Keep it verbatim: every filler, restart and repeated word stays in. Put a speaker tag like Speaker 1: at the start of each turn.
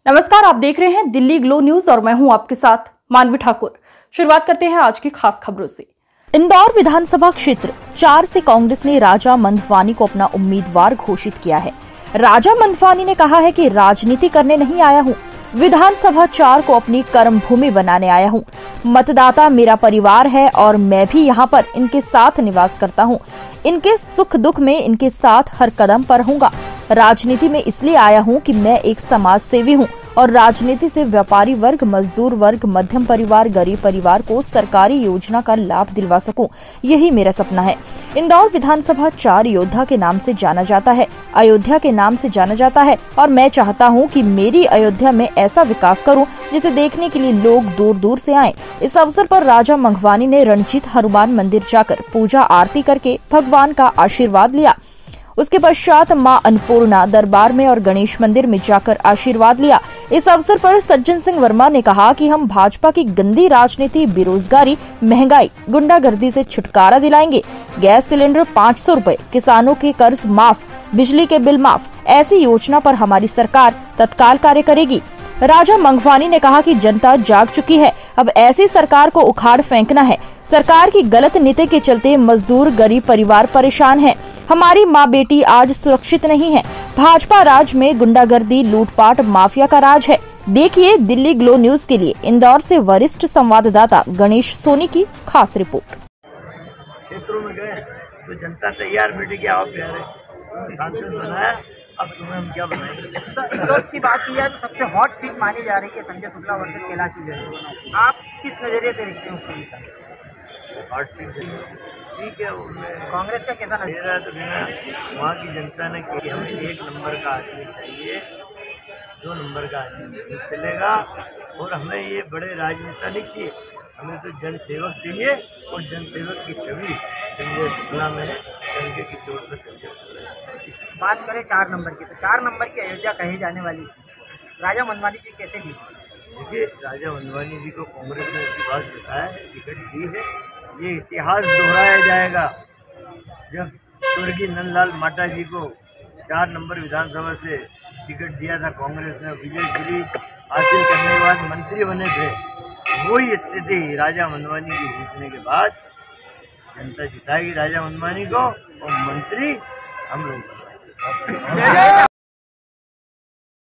Speaker 1: नमस्कार, आप देख रहे हैं दिल्ली ग्लो न्यूज और मैं हूं आपके साथ मानवी ठाकुर। शुरुआत करते हैं आज की खास खबरों से। इंदौर विधानसभा क्षेत्र चार से कांग्रेस ने राजा मंधवानी को अपना उम्मीदवार घोषित किया है। राजा मंधवानी ने कहा है कि राजनीति करने नहीं आया हूं, विधानसभा चार को अपनी कर्म भूमि बनाने आया हूं। मतदाता मेरा परिवार है और मैं भी यहां पर इनके साथ निवास करता हूं। इनके सुख दुख में इनके साथ हर कदम पर रहूंगा। राजनीति में इसलिए आया हूं कि मैं एक समाज सेवी हूं और राजनीति से व्यापारी वर्ग, मजदूर वर्ग, मध्यम परिवार, गरीब परिवार को सरकारी योजना का लाभ दिलवा सकूं, यही मेरा सपना है। इंदौर विधानसभा चार योद्धा के नाम से जाना जाता है, अयोध्या के नाम से जाना जाता है और मैं चाहता हूं कि मेरी अयोध्या में ऐसा विकास करूं जिसे देखने के लिए लोग दूर दूर से आएं। इस अवसर पर राजा मंघवानी ने रणजीत हनुमान मंदिर जाकर पूजा आरती करके भगवान का आशीर्वाद लिया। उसके पश्चात मां अन्नपूर्णा दरबार में और गणेश मंदिर में जाकर आशीर्वाद लिया। इस अवसर पर सज्जन सिंह वर्मा ने कहा कि हम भाजपा की गंदी राजनीति, बेरोजगारी, महंगाई, गुंडागर्दी से छुटकारा दिलाएंगे। गैस सिलेंडर पाँच सौ रूपए, किसानों के कर्ज माफ, बिजली के बिल माफ, ऐसी योजना पर हमारी सरकार तत्काल कार्य करेगी। राजा मंघवानी ने कहा कि जनता जाग चुकी है, अब ऐसी सरकार को उखाड़ फेंकना है। सरकार की गलत नीति के चलते मजदूर, गरीब परिवार परेशान हैं। हमारी माँ बेटी आज सुरक्षित नहीं है। भाजपा राज में गुंडागर्दी, लूटपाट, माफिया का राज है। देखिए दिल्ली ग्लो न्यूज के लिए इंदौर से वरिष्ठ संवाददाता गणेश सोनी की खास रिपोर्ट।
Speaker 2: क्षेत्रों में गए तो जनता तैयार बैठी कि आप प्यारे सांसद बनाया, अब तुम्हें हम क्या बनाएंगे।
Speaker 3: विरोध की बात की जाए तो सबसे हॉट सीट मानी जा रही है संजय शुक्ला वर्सेस कैलाश विजयवर्गीय। आप किस नजरिए से देखते हैं उसको?
Speaker 2: हॉट सीट ठीक है,
Speaker 3: कांग्रेस का कैसा
Speaker 2: नजरिया तो बिना वहाँ की जनता ने कि हमें एक नंबर का आदमी चाहिए, दो नंबर का आदमी नहीं चलेगा और हमें ये बड़े राजनेता नहीं चाहिए, हमें तो जन सेवक चाहिए और जन सेवक की छवि संजय शुक्ला में डंके की चोट पर संजय शुक्ला।
Speaker 3: बात करें चार नंबर की, तो चार नंबर की अयोध्या कही जाने वाली राजा मंधवानी जी कैसे दी?
Speaker 2: देखिए, राजा मंधवानी जी को कांग्रेस ने इसकी बात बताया है, टिकट दी है। ये इतिहास दोहराया जाएगा जब स्वर्गीय नंदलाल माटा जी को चार नंबर विधानसभा से टिकट दिया था कांग्रेस ने, विजय श्री हासिल करने के बाद मंत्री बने थे। वही स्थिति राजा मंधवानी की जीतने के बाद जनता जिताएगी राजा मंधवानी को और मंत्री हम लोग।